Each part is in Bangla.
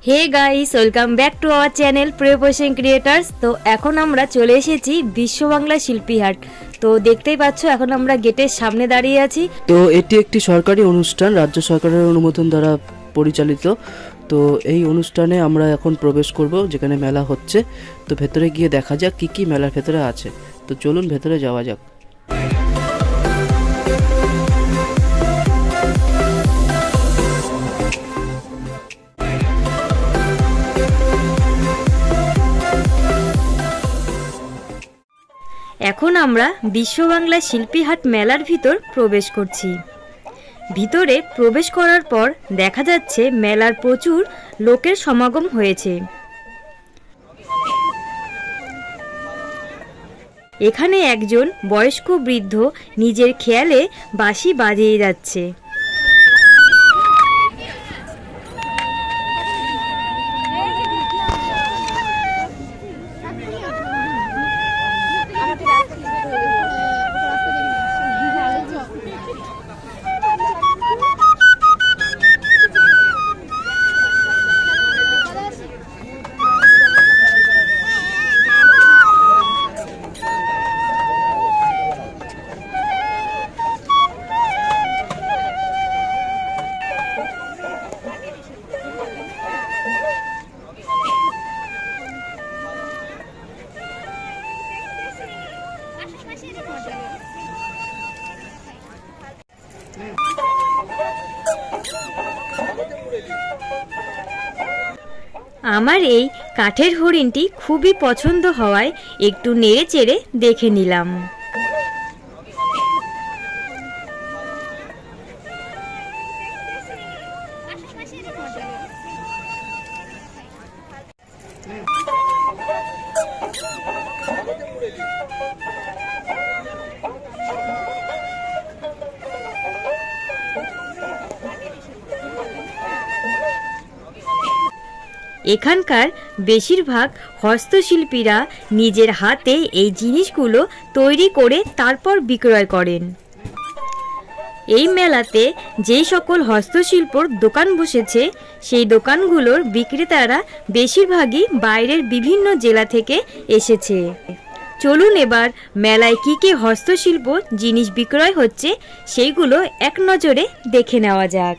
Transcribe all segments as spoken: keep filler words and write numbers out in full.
Hey guys, welcome back to our channel preparation creators. তো এখন আমরা চলে এসেছি বিশ্ব বাংলা শিল্পী হাট। তো দেখতেই পাচ্ছ এখন আমরা গেটের সামনে দাঁড়িয়ে আছি। তো এটি একটি সরকারি অনুষ্ঠান, রাজ্য সরকারের অনুমোদন দ্বারা পরিচালিত। তো এই অনুষ্ঠানে আমরা এখন প্রবেশ করব, যেখানে মেলা হচ্ছে। তো ভেতরে গিয়ে দেখা যাক কি কি মেলার ভেতরে আছে। তো চলুন ভেতরে যাওয়া যাক। এখন আমরা বিশ্ব বাংলা শিল্পী হাট মেলার ভিতর প্রবেশ করছি। ভিতরে প্রবেশ করার পর দেখা যাচ্ছে মেলার প্রচুর লোকের সমাগম হয়েছে। এখানে একজন বয়স্ক বৃদ্ধ নিজের খেয়ালে বাঁশি বাজিয়ে যাচ্ছে। আমার এই কাঠের হরিণটি খুবই পছন্দ হওয়ায় একটু নেড়ে চেড়ে দেখে নিলাম। এখানকার বেশিরভাগ হস্তশিল্পীরা নিজের হাতে এই জিনিসগুলো তৈরি করে তারপর বিক্রয় করেন। এই মেলাতে যেই সকল হস্তশিল্পর দোকান বসেছে সেই দোকানগুলোর বিক্রেতারা বেশিরভাগই বাইরের বিভিন্ন জেলা থেকে এসেছে। চলুন এবার মেলায় কী কী হস্তশিল্প জিনিস বিক্রয় হচ্ছে সেইগুলো এক নজরে দেখে নেওয়া যাক।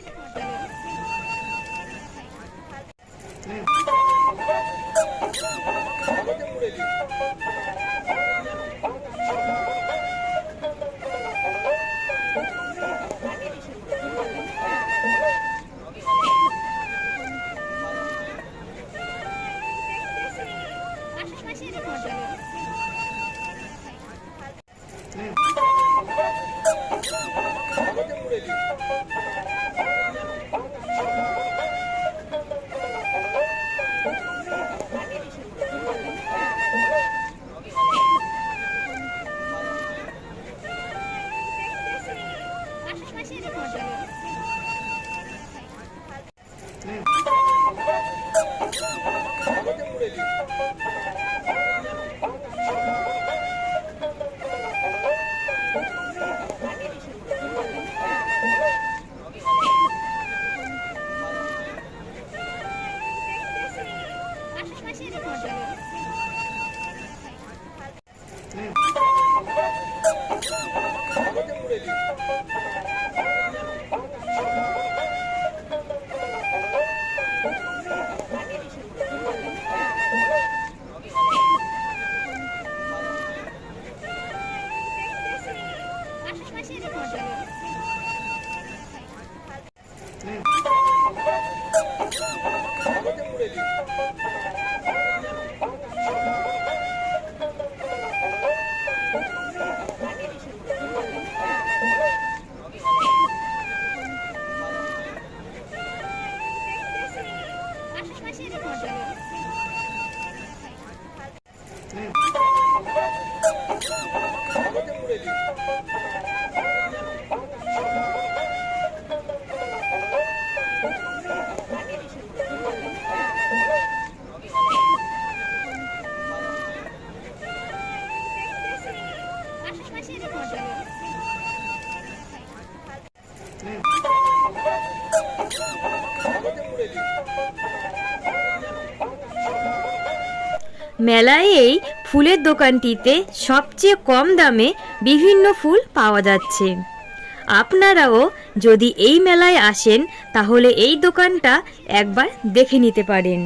মেলায় এই ফুলের দোকানটিতে সবচেয়ে কম দামে বিভিন্ন ফুল পাওয়া যাচ্ছে। আপনারাও যদি এই মেলায় আসেন তাহলে এই দোকানটা একবার দেখে নিতে পারেন।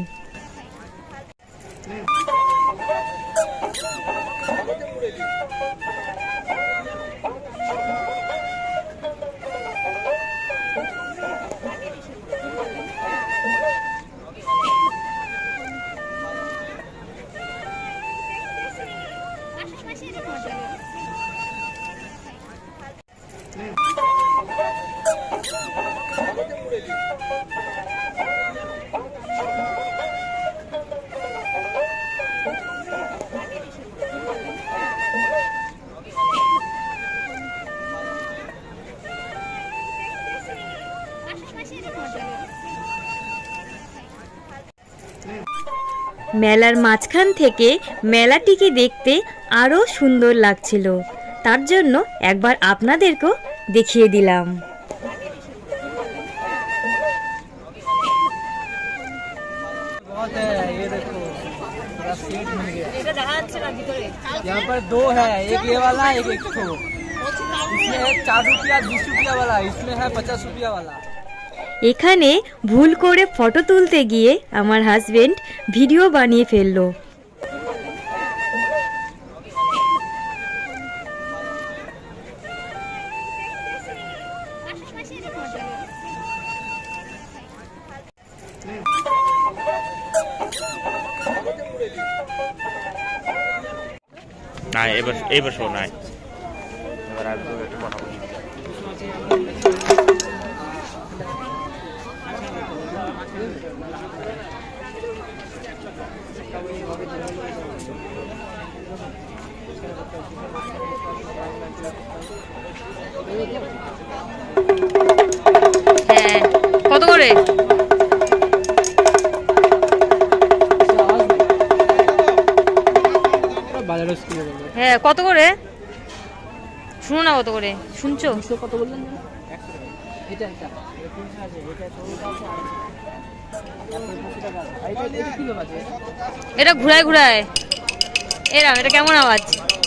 মেলার মাঝখান থেকে মেলাটিকে দেখতে আরো সুন্দর লাগছিল, তার জন্য একবার আপনাদেরকেও দেখিয়ে দিলাম। यहाँ पर दो है, एक ये वाला एक एक ठो। इसमें है चार रुपया बीस रुपया वाला, इसमें है पचास रुपया वाला। এখানে ভুল করে ফটো তুলতে গিয়ে আমার হাজবেন্ড ভিডিও বানিয়ে ফেললো। না এবার এই বছর নাই, এবার আর একটু কথা বলি। হ্যাঁ, কত করে? হ্যাঁ, কত করে? শুনো না, কত করে শুনছো? কত বললেন? এটা ঘুরায় ঘুরায় এরম, এটা কেমন আওয়াজ?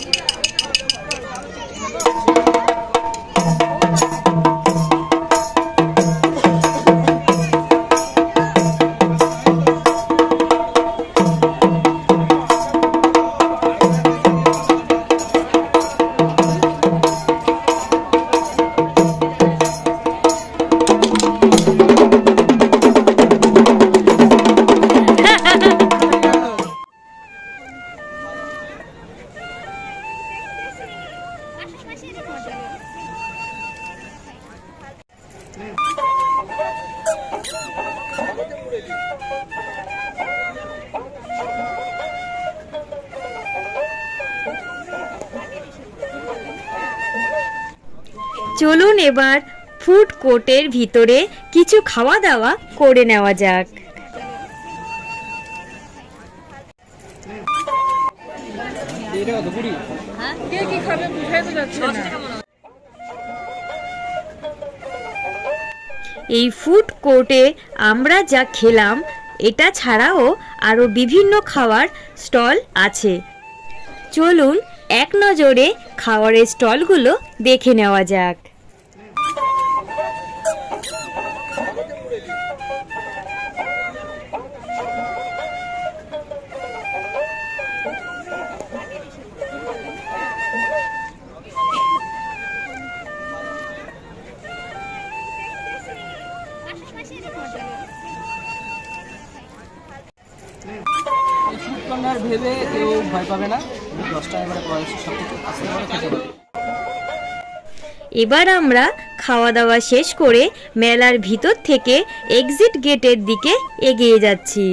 চলুন এবার ফুড কোর্টের ভিতরে কিছু খাওয়া দাওয়া করে নেওয়া যাক। এই ফুড কোর্টে আমরা যা খেলাম এটা ছাড়াও আরো বিভিন্ন খাওয়ার স্টল আছে। চলুন এক নজরে খাবারের স্টলগুলো দেখে নেওয়া যাক। ভেবে কেউ ভয় পাবে না, দশটা এবারে সব কিছু আস্তে করে খেতে হবে। এবার আমরা খাওয়া দাওয়া শেষ করে মেলার ভিতর থেকে এক্সিট গেটের দিকে এগিয়ে যাচ্ছি।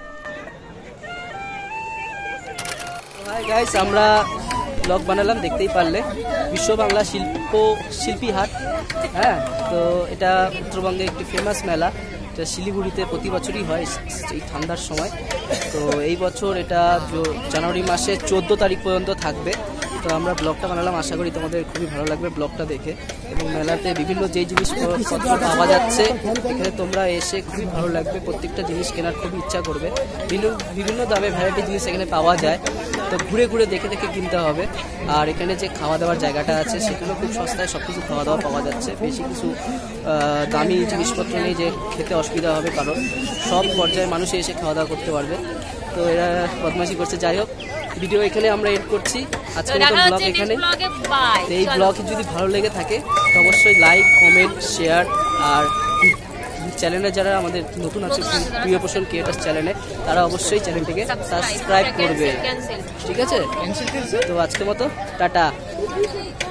হাই গাইস, আমরা ব্লগ বানালাম, দেখতেই পারলে বিশ্ব বাংলা শিল্প শিল্পী হাট। হ্যাঁ, তো এটা উত্তরবঙ্গে একটি ফেমাস মেলা, এটা শিলিগুড়িতে প্রতি বছরই হয় এই ঠান্ডার সময়। তো এই বছর এটা জানুয়ারি মাসের চোদ্দো তারিখ পর্যন্ত থাকবে। তো আমরা ব্লগটা বানালাম, আশা করি তোমাদের খুবই ভালো লাগবে ব্লগটা দেখে। এবং মেলাতে বিভিন্ন যে জিনিসপত্র পাওয়া যাচ্ছে এখানে তোমরা এসে খুবই ভালো লাগবে, প্রত্যেকটা জিনিস কেনার খুবই ইচ্ছা করবে। বিভিন্ন বিভিন্ন দামে ভ্যারাইটি জিনিস এখানে পাওয়া যায়, তো ঘুরে ঘুরে দেখে দেখে কিনতে হবে। আর এখানে যে খাওয়া দাওয়ার জায়গাটা আছে সেখানেও খুব সস্তায় সব কিছু খাওয়া দাওয়া পাওয়া যাচ্ছে, বেশি কিছু দামি জিনিসপত্র নেই যে খেতে অসুবিধা হবে, কারণ সব পর্যায়ে মানুষ এসে খাওয়া দাওয়া করতে পারবে। তো এরা বদমাশি করছে। যাই হোক, ভিডিও এখানে আমরা এড করছি, আজকের মতো ব্লগ এখানে। এই ব্লগ যদি ভালো লেগে থাকে তো অবশ্যই লাইক, কমেন্ট, শেয়ার, আর চ্যানেলে যারা আমাদের নতুন আছে প্রিয় পোষণ ক্রিয়েটার্স চ্যানেলে, তারা অবশ্যই চ্যানেলটিকে সাবস্ক্রাইব করবে। ঠিক আছে, তো আজকের মতো টাটা।